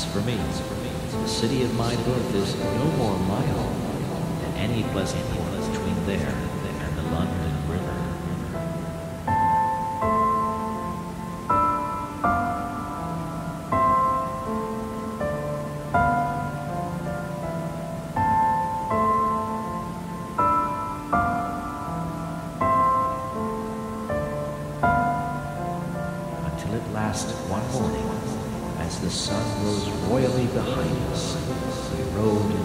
As for me, the city of my birth is no more my home than any pleasant port between there and the London River. Until at last one morning, as the sun rose royally behind us, we rode